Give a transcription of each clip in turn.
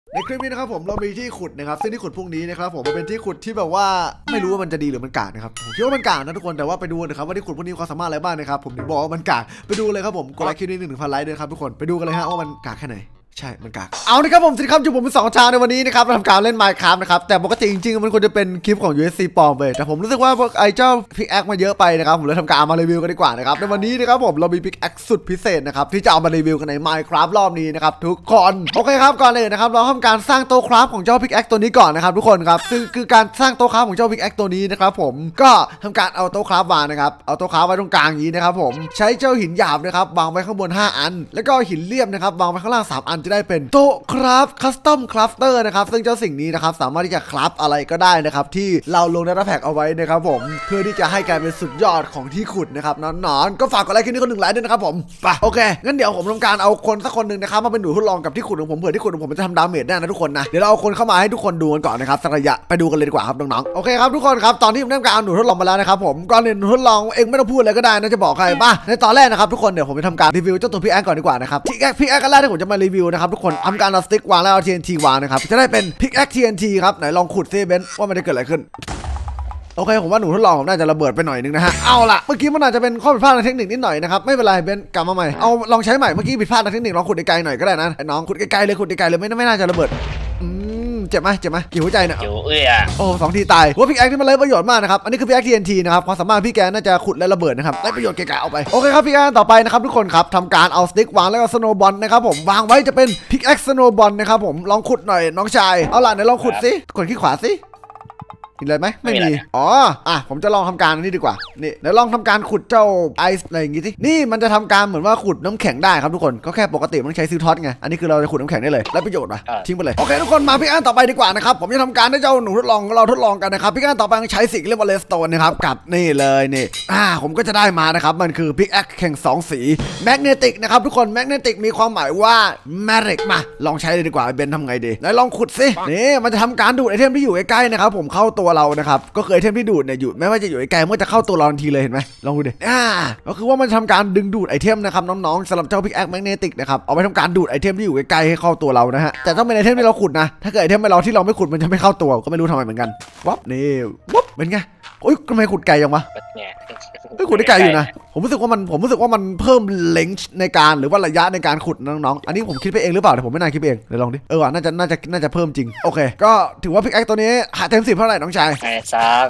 ในคลิปนี้นะครับผมเรามีที่ขุดนะครับซึ่งที่ขุดพวกนี้นะครับผมมันเป็นที่ขุดที่แบบว่าไม่รู้ว่ามันจะดีหรือมันกากนะครับผมคิดว่ามันกากนะทุกคนแต่ว่าไปดูนะครับว่าที่ขุดพวกนี้ความสามารถอะไรบ้างนะครับผมถึงบอกว่ามันกากไปดูเลยครับผมกดไลค์คลิปนี้1,000 ไลค์ด้วยครับทุกคนไปดูกันเลยฮะว่ามันกากแค่ไหนใช่มันกากเอาละครับผมสวัสดีครับอยู่ผมเป็น2 ชาในวันนี้นะครับเราทำการเล่น Minecraft นะครับแต่ปกติจริงๆมันควรจะเป็นคลิปของ USC ปลอมไปแต่ผมรู้สึกว่าไอ้เจ้าพิกแอคมาเยอะไปนะครับผมเลยทำการเอามารีวิวกันดีกว่านะครับในวันนี้นะครับผมเรามีพิกแอคสุดพิเศษนะครับที่จะเอามารีวิวกันใน Minecraft รอบนี้นะครับทุกคนโอเคครับก่อนเลยนะครับเราทำการสร้างโต๊ะคราฟของเจ้าพิกแอคตัวนี้ก่อนนะครับทุกคนครับซึ่งคือการสร้างโต๊ะคราฟของเจ้าพิกแอคตัวนี้นะครับผมก็ทำการเอาโต๊ะคราฟวางนะครับเอาโต๊ะคราฟไว้ตรงกลางอย่างนี้นะครับผมใช้เจ้าหินหยาบนะครับวางไว้ข้างบน5 อันแล้วก็หินเรียบนะครับวางไว้ข้างล่าง3 อันจะได้เป็นโต๊ะคราฟคัสตอมคราฟเตอร์นะครับซึ่งเจ้าสิ่งนี้นะครับสามารถที่จะคราฟอะไรก็ได้นะครับที่เราลงในดัตต้าแพ็กเอาไว้นะครับผมเพื่อที่จะให้กลายเป็นสุดยอดของที่ขุดนะครับนอนๆก็ฝากกดไลค์คลิปนี้คน1 ไลค์ด้วยนะครับผมไปโอเคงั้นเดี๋ยวผมทำการเอาคนสักคนหนึ่งนะครับมาเป็นหนูทดลองกับที่ขุดของผมเผื่อที่ขุดของผมจะทำดาเมจได้นะทุกคนนะเดี๋ยวเราเอาคนเข้ามาให้ทุกคนดูกันก่อนนะครับสักระยะไปดูกันเลยดีกว่าครับน้องๆโอเคครับทุกคนครับตอนที่ผมทำการเอาหนูทดลองมาแล้วนะครับผมก่อนหนูทดลองเองไม่ต้องพูดเลยก็ได้นะจะบอกใครป่ะในตอนแรกนะครับทุกคนเดี๋ยวผมจะทำการรีวิวเจ้าตัวพี่แอ๊กก่อนดีกว่านะครับพี่แอ๊กกันแรกที่ผมจะมารีวิวนะครับทุกคนทำการเอาสติ๊กวางแล้วเอา TNT วางนะครับจะได้เป็นพิกแอค TNT ครับไหนลองขุดซิเบนว่ามันจะเกิดอะไรขึ้นโอเคผมว่าหนูทดลองผมน่าจะระเบิดไปหน่อยนึงนะฮะเอาล่ะเมื่อกี้มันอาจจะเป็นข้อผิดพลาดทางเทคนิคนิดหน่อยนะครับไม่เป็นไรเบนกลับมาใหม่เอาลองใช้ใหม่เมื่อกี้ผิดพลาดทางเทคนิคลองขุดไกลๆหน่อยก็ได้นะน้องขุดไกลๆเลยขุดไกลๆเลยไม่น่าจะระเบิดเจ็บไหมกี่หัวใจเนี่ยอยู่โอ้ 2 ทีตายว่าพิกแอคที่มันเลยประโยชน์มากนะครับอันนี้คือพิกแอค TNT นะครับความสามารถพี่แกน่าจะขุดและระเบิดนะครับได้ประโยชน์เก๋ๆเอาไปโอเคครับพิกแอคต่อไปนะครับทุกคนครับทำการเอาสติ๊กวางแล้วก็สโนว์บอลนะครับผมวางไว้จะเป็นพิกแอคสโนว์บอลนะครับผมลองขุดหน่อยน้องชายเอาล่ะไหนลองขุดสิกดขี้ขวาสิมีอะไรไหมไม่มีผมจะลองทำการนี้ดีกว่านี่เดี๋ยวลองทำการขุดเจ้าไอซ์อะไรอย่างงี้สินี่มันจะทำการเหมือนว่าขุดน้ำแข็งได้ครับทุกคนก็แค่ปกติมันใช้ซิลท็อตไงอันนี้คือเราจะขุดน้ำแข็งได้เลยได้ประโยชน์ป่ะทิ้งไปเลยโอเคทุกคนมาพี่อันต่อไปดีกว่านะครับผมจะทำการให้เจ้าหนูทดลองเราทดลองกันนะครับพี่อันต่อไปใช้สิ่งเรียกว่าเลสโตนนะครับกับนี่เลยนี่ผมก็จะได้มานะครับมันคือพิกแอคแข่ง2 สีแมกเนติกนะครับทุกคนแมกเนติกมีความหมายว่าแมริกมาลองใช้เลยดีกว่าเบนทำไงดีไหนลองขุดสินี่มันจะทำการดูดไอเทมที่อยู่ใกล้ๆนะครับผมเข้าตัวเรานะครับก็ไอเทมที่ดูดเนี่ยอยู่ไม่ว่าจะอยู่ไกลมันจะเข้าตัวเราทันทีเลยเห็นไหมลองดูดิก็คือว่ามันทำการดึงดูดไอเทมนะครับน้องๆสำหรับเจ้าพิกแอคแมกเนติกนะครับเอาไปทำการดูดไอเทมที่อยู่ใกล้ๆให้เข้าตัวเรานะฮะแต่ต้องเป็นไอเทมที่เราขุดนะถ้าเกิดไอเทมเราที่เราไม่ขุดมันจะไม่เข้าตัวก็ไม่รู้ทำไมเหมือนกันวับนี่วับเป็นไงโอ้ยทำไมขุดไกลจังวะขุดได้ไกลอยู่นะผมรู้สึกว่ามันเพิ่มเลนส์ในการหรือว่าระยะในการขุดน้องๆอันนี้ผมคิดไปเองหรือเปล่าแต่ผมไม่น่าคิดเองเดี๋ยวลองดิน่าจะเพิ่มจริงโอเคก็ถือว่าพิกแอคตัวนี้หาเต็ม10เท่าไหร่น้องชายซัก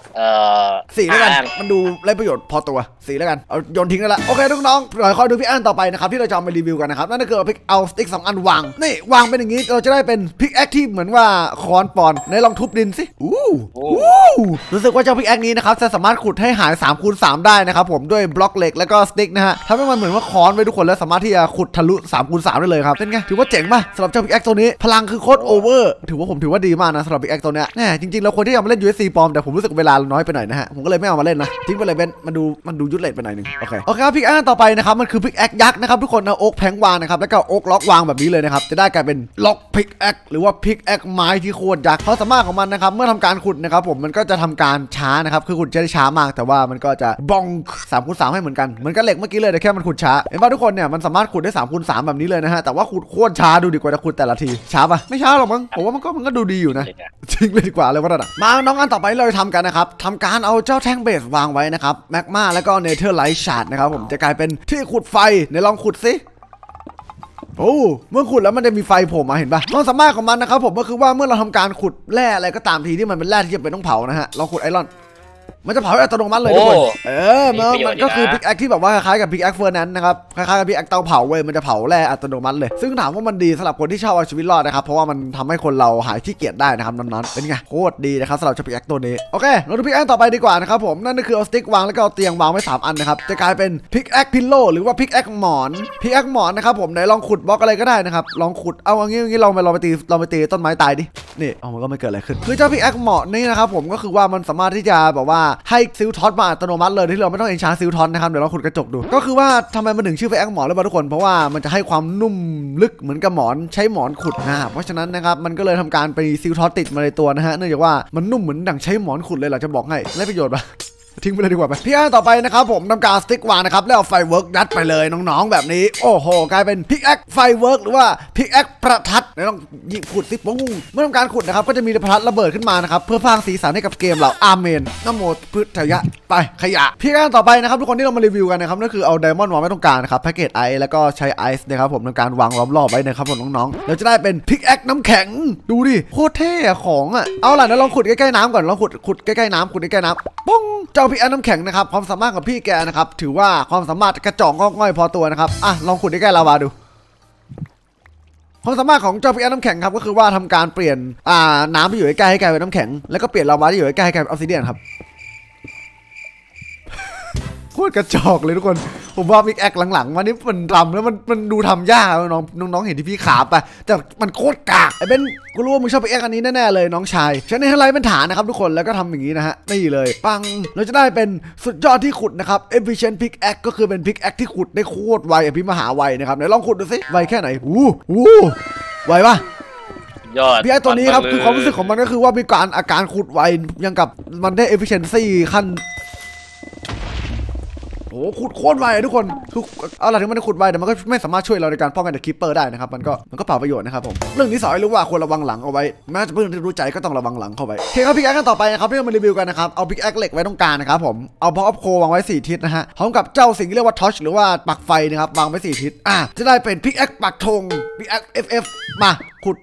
4แล้วกันมันดูไร้ประโยชน์พอตัว4แล้วกันเอาโยนทิ้งแล้วละโอเคน้องๆเดี๋ยวคอยดูพี่อันต่อไปนะครับที่เราจะเอามารีวิวกันนะครับนั่นก็คือพิกเอาสติ๊ก2 อันวางนี่วางเป็นอย่างนี้เราจะได้เป็นพิกแอคที่เหมือนว่าคอนปอนในลองทุบดินสิรู้สึกว่าเจ้าพิกแอคนี้นะครับจะสามารถขุดให้หาย3x3ได้นะครับผมด้วยบล็อกเหล็กแล้วก็สติ๊กนะฮะทำให้มันเหมือนว่าคอนไว้ทุกคนแล้วสามารถที่จะขุดทะลุ3x3ได้เลยครับเป็นไงถือว่าเจ๋งป่ะสำหรับเจ้าพิกแอคตัวนี้พลังคือโคตรโอเวอร์ถือว่าดีมากนะสำหรับพิกแอคตัวเนี้ยแน่จริงๆเราควรที่จะมาเล่น USC ปลอมแต่ผมรู้สึกเวลาน้อยไปหน่อยนะฮะผมก็เลยไม่เอามาเล่นนะทิ้งไปเลยเป็นมันดูยุทธเลทไปหน่อยนึงโอเคครับพิกแอคต่อไปนะครับมันคือพิกแอคยักษ์นะครับทุกคนเอาโอ๊กแพงวางนะครับแล้วก็โอ๊กล็อกวางแบบนี้เลยนะครับจะได้กลายเป็นล็อกพิกแอคหรือว่าพิกแอคไม้ที่โคตรยักษ์เพราะสามารถของมันนะครับเมื่อทำการขุดนะครับผมมันก็จะทำการช้านะครับคือขุดจะได้ช้ามากแต่ว่ามันก็จะบอง3x3ให้เหมือนกันเหล็กเมื่อกี้เลยแต่แค่มันขุดช้าเห็นป่ะทุกคนเนี่ยมันสามารถขุดได้3x3แบบนี้เลยนะฮะแต่ว่าขุดโคตรช้าดูดีกว่าจะขุดแต่ละทีช้าป่ะไม่ช้าหรอกมั้งผมว่ามันก็ดูดีอยู่นะจริงเลยดีกว่าเลยว่าระดับมาน้องอันต่อไปเราจะทำกันนะครับทำการเอาเจ้าแท่งเบสวางไว้นะครับแมกมาแล้วก็เนเธอร์ไลท์ชาร์ดนะครับผมจะกลายเป็นที่ขุดไฟเดี๋ยวลองขุดสิเมื่อขุดแล้วมันจะมีไฟโผล่มาเห็นป่ะความสามารถของมันนะครับผมก็คือว่าเมื่อเราทำการขุดแร่อะไรก็ตามทีที่มันเป็นแร่ที่จะเป็นต้องเผานะฮะเราขุดไอรอนมันจะเผาอัตโนมัติเลยทุกคนมันก็คือพิกแอคที่แบบว่าคล้ายกับพิกแอคเฟอร์นั้นนะครับคล้ายๆกับพิกแอคเตาเผาเว้ยมันจะเผาแร่อัตโนมัติเลยซึ่งถามว่ามันดีสำหรับคนที่ชอบเอาชีวิตรอดนะครับเพราะว่ามันทำให้คนเราหายขี้เกียจได้นะครับนั้นๆเป็นไงโคตรดีนะครับสำหรับพิกแอคตัวนี้โอเคเราดูพิกแอคต่อไปดีกว่านะครับผมนั่นก็คือเอาสติ๊กวางแล้วก็เอาเตียงวางไว้3 อันนะครับจะกลายเป็นพิกแอคพิลโลหรือว่าพิกแอคหมอนนะครับผมไหนลองขุดบล็อกอะไรก็ได้นะครับลองขุดเอาอย่างงี้ลองไปตีต้นไม้ตายดินี่มันก็ไม่เกิดอะไรขึ้นคือเจ้าพิกแอคหมอนนี่นะครับผมก็คือว่ามันสามารถที่จะแบบว่าให้ซิลท็อตมาอัตโนมัติเลยที่เราไม่ต้องเอนชาร์ซิลท็อตนะครับเดี๋ยวเราขุดกระจกดูก็คือว่าทำไมมันถึงชื่อพิกแอคหมอนเลยป่ะทุกคนเพราะว่ามันจะให้ความนุ่มลึกเหมือนกับหมอนใช้หมอนขุดเพราะฉะนั้นนะครับมันก็เลยทำการไปซิลท็อตติดมาในตัวนะฮะเนื่องจากว่ามันนุ่มเหมือนดั่งใช้หมอนขุดเลยเราจะบอกให้ได้ประโยชน์ป่ะทิ้งไปเลยดีกว่าไปพี่อันต่อไปนะครับผมทำการสติ๊กวางนะครับแล้วเอาไฟเวิร์กยัดไปเลยน้องๆแบบนี้โอ้โหกลายเป็นพิกแอคไฟเวิร์กหรือว่าพิกแอคประทัดต้องยิงขุดสิปุ้งเมื่อทำการขุดนะครับก็จะมีประทัดระเบิดขึ้นมานะครับเพื่อสร้างสีสันให้กับเกมเราอาเมนนะโมพุทธายะไปขยะพี่อันต่อไปนะครับทุกคนที่เรามารีวิวกันนะครับนั่นคือเอาไดมอนด์วางไว้ตรงกลางนะครับแพ็กเกจไอซ์แล้วก็ใช้ไอซ์นะครับผมทำการวางล้อมรอบไว้นะครับผมน้องๆเราจะได้เป็นพิกแอคน้ำแข็งดูดิโคตรเท่ของอ่ะเอาล่ะเดี๋ยวลองขุดใกล้ๆน้ำก่อนลองขุดใกล้ๆน้ำขุดใกล้ๆน้ำปุ้งเจ้าพิกแอคน้ำแข็งนะครับความสามารถของพี่แกนะครับถือว่าความสามารถกระจอกงอกง่อยพอตัวนะครับลองขุดใกล้ๆลาวาดูความสามารถของเจ้าพิกแอคน้ำแข็งครับก็คือว่าทำการเปลี่ยนน้ำที่อยู่ใกล้ให้กลายเป็นน้ำแข็งแล้วก็เปลี่ยนลาวาที่อยู่ใกล้ให้กลายเป็นออฟซิเดียนครับโคตรกระจอกเลยทุกคนผมว่าพิกแอคหลังๆวันนี้มันทำแล้วมันดูทำยากน้องเห็นที่พี่ขาไปแต่มันโคตรกากไอ้เบนกูรู้ว่ามึงชอบพิกแอคอันนี้แน่ๆเลยน้องชายใช้ในไลท์เป็นฐานนะครับทุกคนแล้วก็ทำอย่างนี้นะฮะนี่เลยปังเราจะได้เป็นสุดยอดที่ขุดนะครับ efficient pickaxe ก็คือเป็นพิกแอคที่ขุดได้โคตรไวอภิมหาไวนะครับไหนลองขุดดูสิไวแค่ไหนไวปะยอดพิกแอคตัวนี้ครับคือความรู้สึกของมันก็คือว่ามีอาการขุดไวยังกับมันได้ efficiency ขั้นโอ้ขุดโคตรไวทุกคนคือเอาล่ะถึงมันจะขุดไวแต่มันก็ไม่สามารถช่วยเราในการป้องกันจากคิปเปอร์ได้นะครับมันก็เปล่าประโยชน์นะครับผมเรื่องนี้สอนให้รู้ว่าควรระวังหลังเอาไว้แม้จะเพิ่งรู้ใจก็ต้องระวังหลังเข้าไว้โอเคครับพิกแอคกันต่อไปนะครับที่เรามารีวิวกันนะครับเอาพิกแอคเหล็กไว้ตรงกลางนะครับผมเอาบล็อกออฟโควางไว้4ทิศนะฮะพร้อมกับเจ้าสิ่งที่เรียกว่าทอร์ชหรือว่าปักไฟนะครับวางไว้4ทิศจะได้เป็นพิกแอคปักธงพิกแอค FF มาขุด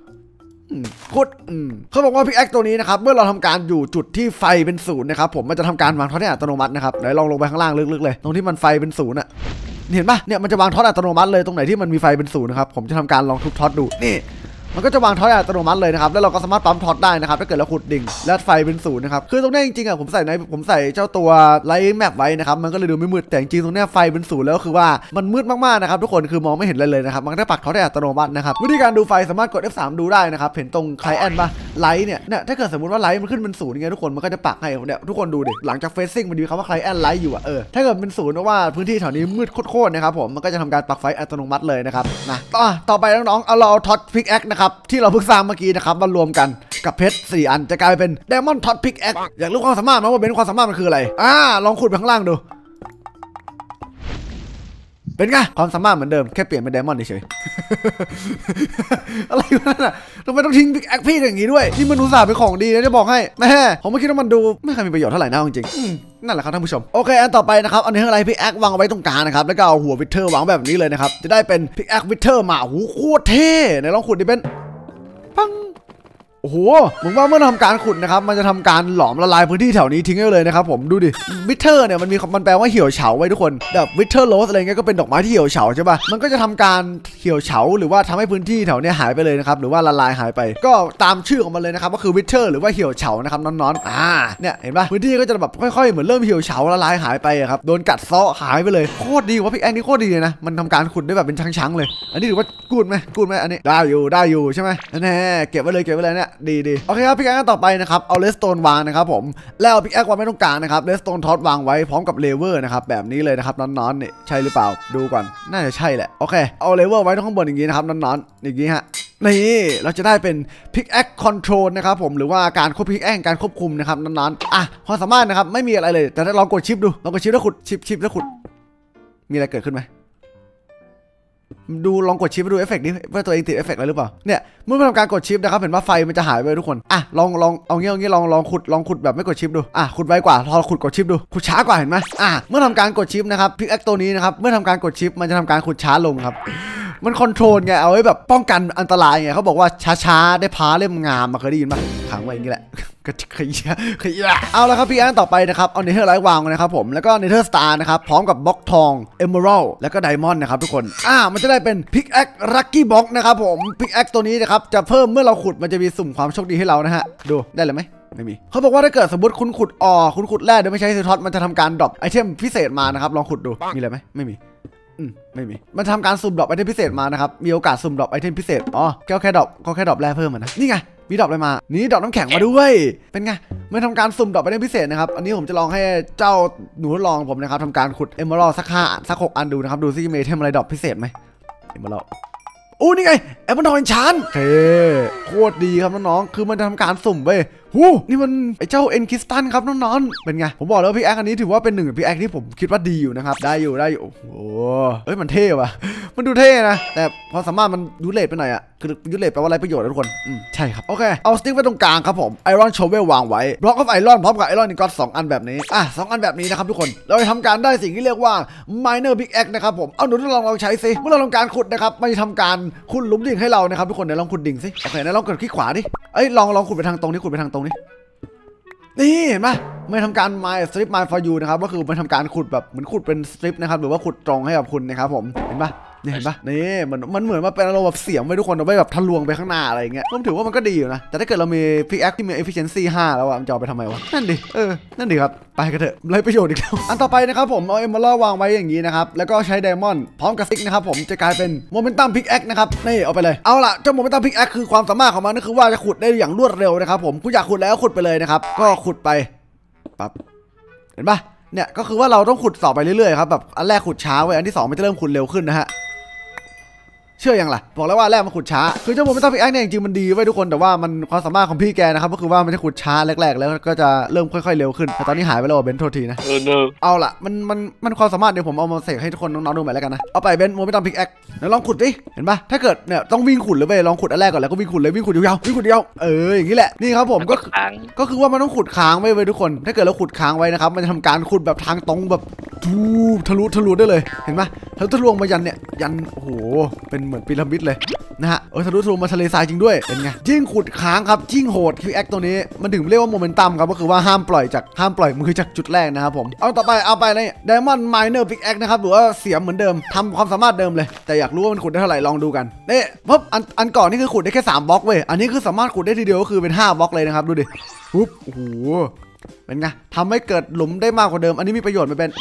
เขาบอกว่าพิกแอคตัวนี้นะครับเมื่อเราทำการอยู่จุดที่ไฟเป็นศูนย์นะครับผมมันจะทำการวางท็อตอัตโนมัตินะครับไหนลองลงไปข้างล่างลึกๆเลยตรงที่มันไฟเป็นศูนย์อ่ะเห็นปะเนี่ยมันจะวางท็อตอัตโนมัติเลยตรงไหนที่มันมีไฟเป็นศูนย์นะครับผมจะทำการลองทุบท็อตดูนี่มันก็จะวางท็อตอัตโนมัติเลยนะครับแล้วเราก็สามารถปั๊มท็อตได้นะครับถ้าเกิดเราขุดดิ่งและไฟเป็นศูนย์นะครับคือตรงนี้จริงๆผมใส่เจ้าตัวไลท์แมปไว้นะครับมันก็เลยดูไม่มืดแต่จริงๆตรงนี้ไฟเป็นศูนย์แล้วคือว่ามันมืดมากๆนะครับทุกคนคือมองไม่เห็นเลยนะครับมันได้ปักท็อตอัตโนมัตินะครับวิธีการดูไฟสามารถกด F3 ดูได้นะครับเห็นตรงไคลแอนปะไลท์เนี่ยถ้าเกิดสมมติว่าไลท์มันขึ้นเป็นศูนย์ไงทุกคนมันก็จะปักให้เนี่ยทุกคนดูดิหลังจากเฟซซิ่งมันมีคำว่าไคลแอนไลท์อยู่ถ้าเกิดเป็นศูนย์เพราะว่าพื้นที่แถวนี้มืดโคตรนะครับผมมันก็จะทำการปักไฟอัตโนมัติเลยนะครับนะต่อไปน้องๆเราท็อตพิกแอคนะครับที่เราเพิ่งสร้างเมื่อกี้นะครับมารวมกันกับเพชร4อันจะกลายเป็น Diamond Tot Pickaxe อยากรู้ความสามารถไหมว่าเป็นความสามารถมันคืออะไรลองขุดไปข้างล่างดูเป็นไงความสามารถเหมือนเดิมแค่เปลี่ยนเป็นไดมอนด์เฉยอะไรวะนั่นทำไมต้องทิ้งพิกแอคพี่อย่างนี้ด้วยที่มันอุตส่าห์เป็นของดีนะจะบอกให้แม่ผมไม่คิดว่ามันดูไม่เคยมีประโยชน์เท่าไหร่นะจริงๆนั่นแหละครับท่านผู้ชมโอเคอันต่อไปนะครับอันนี้อะไรพิกแอควางไว้ตรงกลางนะครับแล้วก็เอาหัววิเทอร์วางแบบนี้เลยนะครับจะได้เป็นพิกแอควิเทอร์มาโคตรเท่ไหนลองขุดดิเป็นปังโอ้โหผมว่าเมื่อทำการขุดนะครับมันจะทำการหลอมละลายพื้นที่แถวนี้ทิ้งให้เลยนะครับผมดูดิวิเทอร์เนี่ยมันแปลว่าเหี่ยวเฉาไว้ทุกคนแบบวิเทอร์โรสอะไรเงี้ยก็เป็นดอกไม้ที่เหี่ยวเฉาใช่ป่ะมันก็จะทำการเหี่ยวเฉาหรือว่าทำให้พื้นที่แถวนี้หายไปเลยนะครับหรือว่าละลายหายไปก็ตามชื่อของมันเลยนะครับก็คือวิเทอร์หรือว่าเหี่ยวเฉานะครับน้อนๆเนี่ยเห็นป่ะพื้นที่ก็จะแบบค่อยๆเหมือนเริ่มเหี่ยวเฉาละลายหายไปครับโดนกัดเซาะหายไปเลยโคตรดีว่าพิกแอคนี่โคตรดีเลยนะมันทำการขุดได้แบบเป็นชั้งๆเลยอันนี้ถือว่ากูดไหมอันนี้ได้อยู่ใช่ไหมแน่เก็บไว้เลยเนี่ยดีโอเคพิกแอคต่อไปนะครับเอาเลสโตนวางนะครับผมแล้วเอาพิกแอควางไว้ตรงกลางนะครับเลสโตนท็อตวางไว้พร้อมกับเลเวอร์นะครับแบบนี้เลยนะครับน้อนๆนี่ใช่หรือเปล่าดูก่อนน่าจะใช่แหละโอเคเอาเลเวอร์ไว้ตรงข้างบนอย่างนี้นะครับน้อนๆอย่างนี้ฮะนี่เราจะได้เป็นพิกแอคคอนโทรลนะครับผมหรือว่าการควบพิกแอคการควบคุมนะครับน้อนๆความสามารถนะครับไม่มีอะไรเลยแต่ถ้าลองกดชิปดูลองกดชิปแล้วขุดชิปแล้วขุดมีอะไรเกิดขึ้นไหมดูลองกดชิปดูเอฟเฟกต์นี้ว่าตัวเองติดเอฟเฟกต์อะไรหรือเปล่าเนี่ยเมื่อทำการกดชิปนะครับเห็นว่าไฟมันจะหายไปทุกคนลองเอางี้ลองขุดแบบไม่กดชิปดูขุดไวกว่าพอขุดกดชิปดูขุดช้ากว่าเห็นไหมเมื่อทำการกดชิปนะครับพิกแอคตัวนี้นะครับเมื่อทำการกดชิปมันจะทำการขุดช้าลงครับมันคอนโทรลไงเอาไว้แบบป้องกันอันตรายไงเขาบอกว่าช้าได้พาเล่มงามมาเคยได้ยินปะขังไว้อย่างนี้แหละก็ขยี้เอาแล้วครับพี่อันต่อไปนะครับเอาเนเธอร์ไลท์วางนะครับผมแล้วก็เนเธอร์สตาร์นะครับพร้อมกับบล็อกทองเอเมอรัลแล้วก็ไดมอนด์นะครับทุกคนมันจะได้เป็นพิกแอคลัคกี้บ็อกนะครับผมพิกแอคตัวนี้นะครับจะเพิ่มเมื่อเราขุดมันจะมีสุ่มความโชคดีให้เรานะฮะดูได้เลยไหมไม่มีเขาบอกว่าถ้าเกิดสมมติคุณขุดแร่โดยไม่ใช้ซีท็อตมันจะทำการดรอปไอเทมพิเศษมานะครับลองขุดดูมีอะไรไหมไม่มีมันทำการสุ่มดรอปไอเทมพิเศษมานะครับมีโอกาสสุ่มดรอปไอเทมพิเศษแค่ดรอปแร่เพิ่มนะนี่ไงมีดรอปอะไรมานี่ดรอปน้ำแข็งมาด้วยเป็นไงมันทำการสุ่มดรอปไอเทมพิเศษนะครับอันนี้ผมจะลองให้เจ้าหนูลองผมนะครับทำการขุดเอเมอรัลสัก6 อันดูนะครับดูซิมีไอเทมอะไรดรอปพิเศษไหมเอเมอรัลนี่ไงแอปเปิลทองชันโคตรดีครับน้องๆคือมันจะทำการสุ่มเว้ยหูนี่มันไอ้เจ้าเอ็นคิสตันครับน้องๆเป็นไงผมบอกแล้วพี่แอคอันนี้ถือว่าเป็นหนึ่งพี่แอคที่ผมคิดว่าดีอยู่นะครับได้อยู่โอ้โหเฮ้ยมันเท่ว่ะมันดูเท่นะแต่พอสามารถมันยูเลตไปหน่อยอะคือยูเลตแปลว่าอะไรประโยชน์ทุกคนใช่ครับโอเคเอาสติ๊กไว้ตรงกลางครับผมไอรอนโชเวลวางไว้บล็อกออฟไอรอนพร้อมกับไอรอนนิกอต2 อันแบบนี้2 อันแบบนี้นะครับทุกคนเราจะทำการได้สิ่งที่เรียกว่า minor big X นะครับผมเอาหนูทดลองใช้ซิเมื่อเราทำการขุดนะครับมันจะทำการขุดหลุมดิ่งให้เรานะครับทุกคนเดี๋ยวลองขุดดิ่งซิโอเคลองกดคลิกขวาดิลองขุดไปทางตรงนี้ขุดไปทางตรงนี้นี่เห็นไหมไม่ทำการ my strip my for you นะครับก็คือมันทำการขุดแบบเหมือนขุดเป็นสตริปนะครับหรือว่าขุดตรงให้กับคุณนะครับผมเห็นปะนี่มันเหมือนมาเป็นอารมณ์แบบเสียงไว้ทุกคนเอาไว้แบบทะลวงไปข้างหน้าอะไรอย่างเงี้ยผมถือว่ามันก็ดีอยู่นะแต่ถ้าเกิดเรามี pickaxe ที่มี efficiency 5แล้วมันจะเอาไปทำไมวะนั่นดิครับไปกันเถอะไรประโยชน์อีกแล้วอันต่อไปนะครับผมเอา emerald วางไว้อย่างนี้นะครับแล้วก็ใช้ diamond พร้อมกับ stick นะครับผมจะกลายเป็น momentum pickaxe นะครับนี่เอาไปเลยเอาล่ะเจ้า momentum pickaxe คือความสามารถของมันก็คือว่าจะขุดได้อย่างรวดเร็วนะครับผมคุณอยากขุดแล้วขุดไปเลยนะครับก็ขุดไปปั๊บเห็นปะเนี่ยก็คือว่าเราต้องขุดต่อไปเรื่อยๆครับแบบอันแรกขุดช้าไว้อันที่2มันจะเริ่มขุดเร็วขึ้นนะฮะเชื่อยังล่ะบอกแล้วว่าแรกมันขุดช้าคือเจ้าโมเมนตัมพิกแอคเนี่ยจริงๆมันดีไว้ทุกคนแต่ว่ามันความสามารถของพี่แกนะครับก็คือว่ามันจะขุดช้าแรกๆแล้วก็จะเริ่มค่อยๆเร็วขึ้นแต่ตอนนี้หายไปแล้วเบนโทษทีนะเอาล่ะมันความสามารถเดี๋ยวผมเอามาเสกให้ทุกคนน้องๆดูใหม่แล้วกันนะเอาไปเบนโมเมนตัมพิกแอคแล้วลองขุดดิเห็นปะถ้าเกิดเนี่ยต้องวิ่งขุดเลยเว้ยลองขุดอันแรกก่อนแล้วก็วิ่งขุดเลยวิ่งขุดยาวอย่างนี้แหละนี่ครับผมก็คือว่ามันต้องขุดค้างไว้ทุกคนถ้าเกิดเราขุดค้างไว้นะครับมันจะทำการขุดแบบทางตรงแบบทะลุได้เลยเห็นปะทะลุมายันโอ้โหเป็นเหมือนพีระมิดเลยนะฮะทะลุมาทะเลทรายจริงด้วยเป็นไงยิ่งขุดค้างครับยิ่งโหดคือแอคตัวนี้มันถึงเรียกว่าโมเมนตัมครับก็คือว่าห้ามปล่อยมือจากจุดแรกนะครับผมเอาต่อไปเลยไดมอนด์ไมเนอร์พิกแอคนะครับหรือว่าเสียมเหมือนเดิมทำความสามารถเดิมเลยแต่อยากรู้ว่ามันขุดได้เท่าไหร่ลองดูกันนี่ปุ๊บอันก่อนนี่คือขุดได้แค่3 บล็อกเว้ยอันนี้คือสามารถขุดได้ทีเดียวก็คือเป็น5 บล็อกเลยนะครับดูดิปุ๊บโอ้โหเป็นไงทำให้เกิดหลุมได้มากกว่าเดิมอันนี้มีประโยชน์ไม่เป็น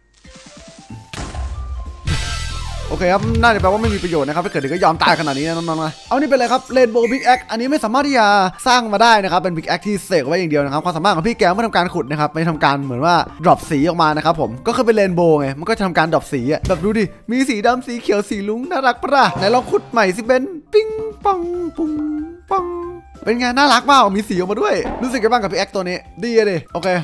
โอเคครับน่าจะแปลว่าไม่มีประโยชน์นะครับถ้าเกิดเด็กก็ยอมตายขนาดนี้นะน้องๆนะเอานี่ไปเลยครับเรนโบว์บิ๊กแอคอันนี้ไม่สามารถที่จะสร้างมาได้นะครับเป็นบิ๊กแอคที่เสกไว้อย่างเดียวนะครับความสามารถของพี่แกเมื่อทำการขุดนะครับไม่ทำการเหมือนว่าดรอปสีออกมานะครับผมก็คือเป็นเรนโบว์ไงมันก็จะทำการดรอปสีแบบดูดิมีสีดำสีเขียวสีลุ้งน่ารักปะไหนลองขุดใหม่สิเบนปิ้งปองปุ้งปองเป็นไงน่ารักมากมีสีออกมาด้วยรู้สึกยังไงบ้างกับพี่แอคตัวนี้ดีเลยโอเค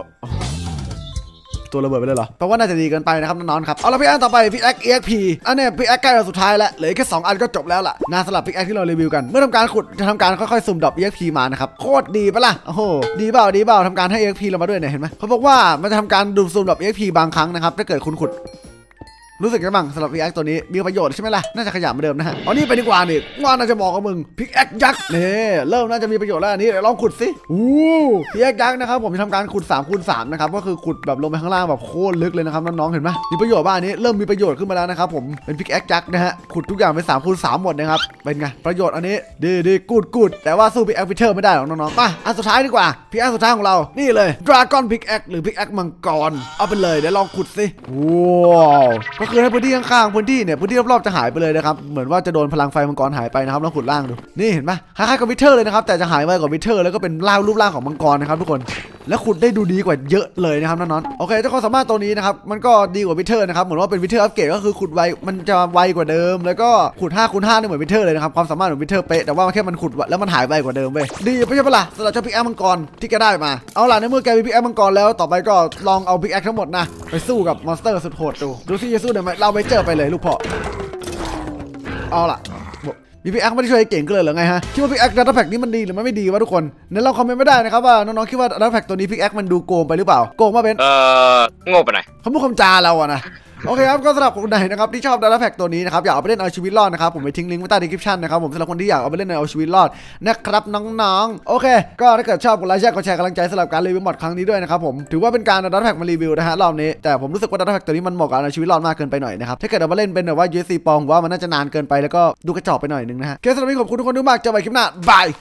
ตัวระเบิดไปเลยเหรอแปลว่าน่าจะดีเกินไปนะครับน้องๆครับเอาละพี่แอคต่อไปพี่แอค EXP อันนี้พี่แอคใกล้เราสุดท้ายแล้วเหลือแค่2 อันก็จบแล้วล่ะสำหรับพี่แอคที่เรารีวิวกันเมื่อทำการขุดจะทำการค่อยๆสุ่มดรอป EXP มานะครับโคตรดีปะล่ะโอ้โหดีเปล่าทำการให้ EXP เรามาด้วยเนี่ยเห็นไหมเขาบอกว่ามันจะทำการดูสุ่มดรอป EXP บางครั้งนะครับถ้าเกิดคุณขุดรู้สึกยังไงบ้างสำหรับพิกแอคตัวนี้มีประโยชน์ใช่ไหมล่ะน่าจะขยับเหมือนเดิมนะฮะเอานี่ไปดีกว่านี่ว่าน่าจะบอกกับมึงพิกแอคยักษ์นี่เริ่มน่าจะมีประโยชน์แล้วอันนี้เดี๋ยวลองขุดสิพิกแอคยักษ์นะครับผมจะทำการขุด3 คูณ 3นะครับก็คือขุดแบบลงไปข้างล่างแบบโคตรลึกเลยนะครับน้องๆเห็นไหมมีประโยชน์บ้างอันนี้เริ่มมีประโยชน์ขึ้นมาแล้วนะครับผมเป็นพิกแอคยักษ์นะฮะขุดทุกอย่างเป็น3 คูณ 3หมดนะครับเป็นไงประโยชน์อันนี้ดีกูดแต่ว่าสู้พิกแอคพิเทอร์ไม่ได้หรอกน้องๆมาอันสุดท้ายดีกว่าพิกแอคสุดท้ายของเรานี่เลยดราก้อนพิกแอคหรือพิกแอคมังกรเอาไปเลยเดี๋ยวลองขุดสิว้าวก็คือให้พื้นที่ข้างพื้นที่รอบๆจะหายไปเลยนะครับเหมือนว่าจะโดนพลังไฟมังกรหายไปนะครับลองขุดล่างดูนี่เห็นปะคล้ายๆกับวิเทอร์เลยนะครับแต่จะหายไปกว่าวิเทอร์แล้วก็เป็นรูปร่างของมังกรนะครับทุกคนแล้วขุดได้ดูดีกว่าเยอะเลยนะครับน้องๆโอเคเจ้าความสามารถตัวนี้นะครับมันก็ดีกว่าวิเทอร์นะครับเหมือนว่าเป็นวิเทอร์อัปเกรดก็คือขุดไวมันจะไวกว่าเดิมแล้วก็ขุด5 คูณ 5นี่เหมือนวิเทอร์เลยนะครับความสามารถของวิเทอร์เป๊ะแต่ว่าแค่มันขุดแล้วมันหายไวกว่าเดิมเว้ยดีไม่ใช่ปะล่ะสำหรับเจ้าพิกแอคมังกรที่แกได้มาเอาล่ะในเมื่อแกมีพิกแอคมังกรแล้วต่อไปก็ลองเอาพิกแอคทั้งหมดนะไปสู้กับมอนสเตอร์สุดโหดดูสิจะสู้ได้ไหมเราไปเจอไปเลยลูกพ่อเอาล่ะพี่แอคไม่ได้ช่วยเก่งก็เลยหรือไงฮะคิดว่าพี่แอคดัตต้าแพ็กนี้มันดีหรือไม่ดีวะทุกคนนั้นเราคอมเมนต์ไม่ได้นะครับว่าน้องๆคิดว่าดัตต้าแพ็กตัวนี้พี่แอคมันดูโกงไปหรือเปล่าโกงมาเป็นโง่ไปไหนเขาพูดคำจาเราอะนะโอเคครับก็สำหรับคนไหนนะครับที่ชอบดัตต้าแพ็กตัวนี้นะครับอยากเอาไปเล่นเอาชีวิตรอดนะครับผมไปทิ้งลิงก์ไว้ใต้ดีคริปชั่นนะครับผมสำหรับคนที่อยากเอาไปเล่นเอาชีวิตรอดนะครับน้องๆโอเคก็ถ้าเกิดชอบกดไลค์กดแชร์กำลังใจสำหรับการรีวิวมอดครั้งนี้ด้วยนะครับผมถือว่าเป็นการดัตต้าแพ็กมารีวิวนะฮะรอบนี้แต่ผมรู้สึกว่าดัตต้าแพ็กตัวนี้มันเหมาะกับเอาชีวิตรอดมากเกินไปหน่อยนะครับถ้าเกิดเอามาเล่นเป็นแบบว่า USC ปองว่ามันน่าจะนานเกินไปแล้วก็ดูกระจอกไปหน่อยนึงนะฮะโอเคสำหรับวันนี้ขอบคุณทุกคนมากเจอกันใหม่คลิปหน้าบาย